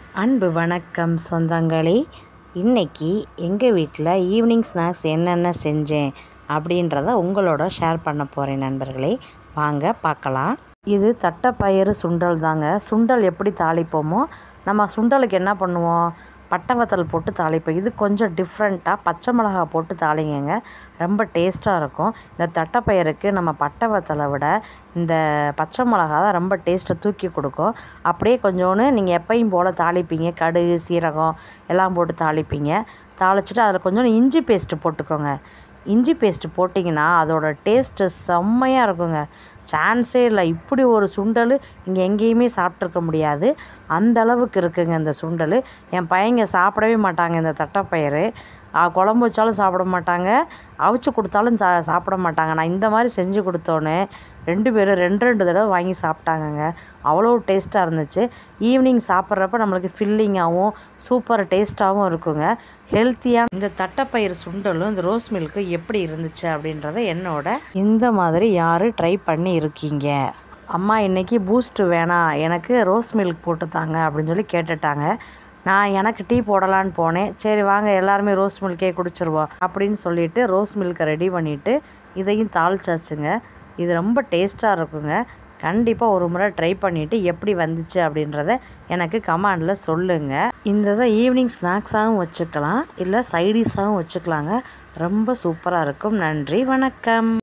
அன்பு வணக்கம் சொந்தங்களே. இன்றைக்கி எங்கள் வீட்டில் ஈவினிங் ஸ்நாக்ஸ் என்னென்ன செஞ்சேன் அப்படின்றத உங்களோட ஷேர் பண்ண போகிறேன் நண்பர்களே. வாங்க பார்க்கலாம். இது தட்டைப்பயிறு சுண்டல் தாங்க. சுண்டல் எப்படி தாளிப்போமோ நம்ம சுண்டலுக்கு என்ன பண்ணுவோம், பட்டை வத்தல் போட்டு தாளிப்போம். இது கொஞ்சம் டிஃப்ரெண்ட்டாக பச்சை மிளகா போட்டு தாளிங்க, ரொம்ப டேஸ்ட்டாக இருக்கும். இந்த தட்டைப்பயிருக்கு நம்ம பட்டை வத்தலை விட இந்த பச்சை மிளகா தான் ரொம்ப டேஸ்ட்டை தூக்கி கொடுக்கும். அப்படியே கொஞ்சோன்னு நீங்கள் எப்பயும் போல் தாளிப்பீங்க, கடுகு சீரகம் எல்லாம் போட்டு தாளிப்பீங்க. தாளிச்சிட்டு அதில் கொஞ்சோண்டு இஞ்சி பேஸ்ட்டு போட்டுக்கோங்க. இஞ்சி பேஸ்ட்டு போட்டிங்கன்னா அதோட டேஸ்ட்டு செம்மையாக இருக்குங்க. சான்ஸே இல்லை. இப்படி ஒரு சுண்டல் நீங்கள் எங்கேயுமே சாப்பிட்ருக்க முடியாது. அந்த அளவுக்கு இருக்குங்க இந்த சுண்டல். என் பையங்க சாப்பிடவே மாட்டாங்க இந்த தட்டைப்பயிறு. குழம்பு வச்சாலும் சாப்பிட மாட்டாங்க, அவிச்சு கொடுத்தாலும் சாப்பிட மாட்டாங்க. நான் இந்த மாதிரி செஞ்சு கொடுத்தோன்னே 2 பேரும் 2 தடவை வாங்கி சாப்பிட்டாங்கங்க. அவ்வளோ டேஸ்ட்டாக இருந்துச்சு. ஈவினிங் சாப்பிட்றப்ப நம்மளுக்கு ஃபில்லிங்காகவும் சூப்பர் டேஸ்ட்டாகவும் இருக்குங்க. ஹெல்த்தியாக இந்த தட்டைப்பயிறு சுண்டலும் இந்த ரோஸ் மில்க்கு எப்படி இருந்துச்சு அப்படின்றத என்னோட இந்த மாதிரி யார் ட்ரை பண்ணி இருக்கீங்க. அம்மா இன்றைக்கி பூஸ்ட்டு வேணாம், எனக்கு ரோஸ் மில்க் போட்டு தாங்க அப்படின்னு சொல்லி கேட்டுட்டாங்க. நான் எனக்கு டீ போடலான்னு போனேன். சரி வாங்க எல்லாருமே ரோஸ் மில்கே குடிச்சிருவோம் அப்படின்னு சொல்லிவிட்டு ரோஸ் மில்கை ரெடி பண்ணிவிட்டு இதையும் தாளிச்சாச்சுங்க. இது ரொம்ப டேஸ்ட்டாக இருக்குங்க. கண்டிப்பாக ஒரு முறை ட்ரை பண்ணிவிட்டு எப்படி வந்துச்சு அப்படின்றத எனக்கு கமெண்டில் சொல்லுங்கள். இந்த இதை ஈவினிங் ஸ்நாக்ஸாகவும் வச்சுக்கலாம், இல்லை சைடிஷாகவும் வச்சுக்கலாங்க. ரொம்ப சூப்பராக இருக்கும். நன்றி, வணக்கம்.